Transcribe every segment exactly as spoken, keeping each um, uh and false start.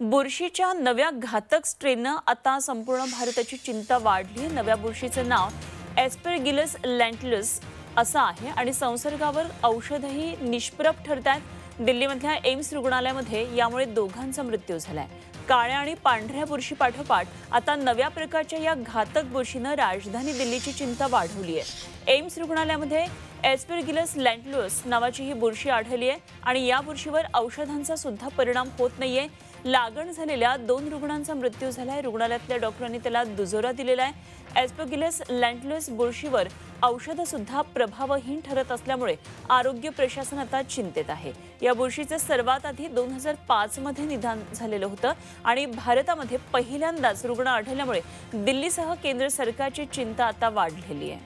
बुरशीच्या नव्या घातक स्ट्रेननं आता संपूर्ण भारताची चिंता वाढली आहे। नव्या बुरशीचं नाव एस्परगिलस लँटलस असं आहे आणि संसर्गावर औषधही निष्प्रभ ठरतात। दिल्लीमधल्या एम्स रुग्णालयामध्ये यामुळे दोघांचा मृत्यू झालाय। काळ्या आणि पांढऱ्या बुरशी पाठोपाठ आता नव्या प्रकारच्या या घातक बुरशीनं राजधानी दिल्लीची चिंता वाढवली आहे। एम्स रुग्णालयामध्ये एस्परगिलस लँटलस नावाची ही बुरशी आढळली आहे आणि या बुरशीवर औषधांचा सुद्धा परिणाम होत नाहीये। लागण झालेल्या दोन रुग्णांचा मृत्यू झालाय। रुग्णालयातल्या डॉक्टरांनी त्याला दुजोरा दिलेला आहे। एस्परगिलस लँटलस बुरशीवर औषधं सुद्धा प्रभावहीन ठरत असल्यामुळे आरोग्य प्रशासन आता चिंतेत आहे। या बुरशीचे सर्वात आधी दोन हजार पाच मध्ये निदान झालेलं होतं आणि भारतामध्ये पहिल्यांदाच रुग्ण आढळल्यामुळे दिल्लीसह केंद्र सरकारची चिंता आता वाढलेली आहे।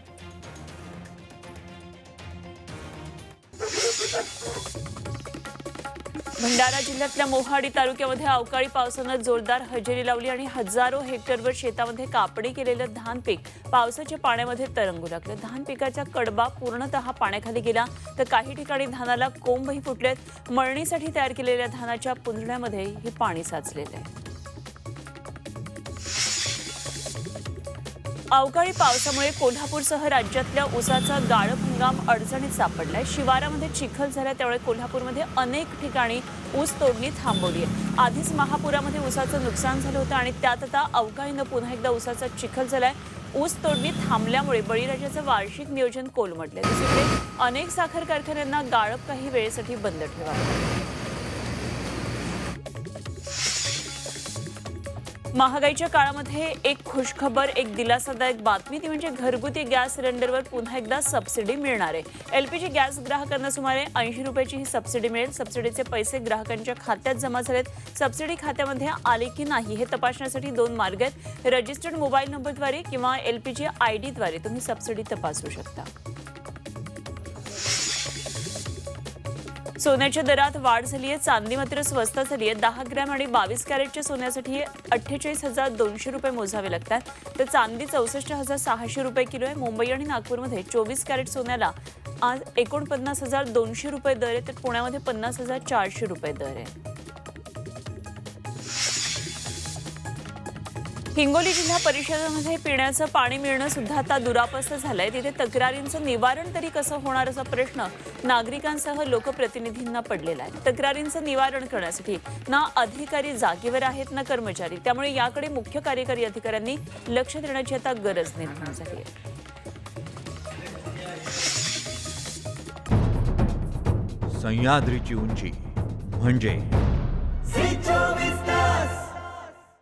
भंडारा जिल्ह्यातल्या मोहाडी तालुक्यामध्ये अवकाळी पावसानं जोरदार हजेरी लावली आणि हजारो हेक्टरवर शेतामध्ये कापणी केलेलं धान पीक पावसाच्या पाण्यामध्ये तरंगू लागलं। धान पिकाचा कडबा पूर्णतः पाण्याखाली गेला तर काही ठिकाणी धानाला कोंबही फुटलेत। मळणीसाठी तयार केलेल्या धानाच्या पुंजण्यामध्ये हे पाणी साचलेलं आहे। अवकाळी पावसामुळे कोल्हापूरसह राज्यातल्या ऊसाचा गाळप हंगाम अडचणीत सापडलाय। शिवारामध्ये चिखल झाला त्यामुळे कोल्हापूरमध्ये अनेक ठिकाणी ऊस तोडणी थांबवली आहे। आधीच महापुरामध्ये ऊसाचं नुकसान झालं होतं आणि त्यात आता अवकाळीनं पुन्हा एकदा ऊसाचा चिखल झालाय। ऊस तोडणी थांबल्यामुळे बळीराजाचं वार्षिक नियोजन कोलमडलंय। दुसरीकडे अनेक साखर कारखान्यांना गाळप काही वेळेसाठी बंद ठेवावं। महागाईच्या काळामध्ये एक खुशखबर, एक दिलासादायक बातमी ती म्हणजे घरगुती गॅस सिलेंडरवर पुन्हा एकदा सबसिडी मिळणार आहे। एलपीजी गॅस ग्राहकांना सुमारे ऐंशी रुपयाची ही सबसिडी मिळेल। सबसिडीचे पैसे ग्राहकांच्या खात्यात जमा झालेत। सबसिडी खात्यामध्ये आले की नाही हे तपासण्यासाठी दोन मार्ग आहेत। रजिस्टर्ड मोबाईल नंबरद्वारे किंवा एलपीजी आयडीद्वारे तुम्ही सबसिडी तपासू शकता। सोन्याच्या दरात वाढ झाली आहे। चांदी मात्र स्वस्त झाली आहे। दहा ग्रॅम आणि बावीस कॅरेटच्या सोन्यासाठी अठ्ठेचाळीस हजार दोनशे रुपये मोजावे लागतात तर चांदी चौसष्ट हजार सहाशे रुपये किलो आहे। मुंबई आणि नागपूरमध्ये चोवीस कॅरेट सोन्याला आज एकोणपन्नास हजार दोनशे रुपये दर आहे तर पुण्यामध्ये पन्नास हजार चारशे रुपये दर आहे। हिंगोली जिल्हा परिषदेमध्ये पिण्याचं पाणी मिळणं सुद्धा आता दुरापस्त झालंय। तिथे तक्रारींचं निवारण तरी कसं होणार असा प्रश्न नागरिकांसह लोकप्रतिनिधींना पडलेला आहे। तक्रारींचं निवारण करण्यासाठी ना अधिकारी जागेवर आहेत ना कर्मचारी, त्यामुळे याकडे मुख्य कार्यकारी अधिकाऱ्यांनी लक्ष देण्याची आता गरज निर्माण झाली आहे। सह्याद्रीची उंची म्हणजे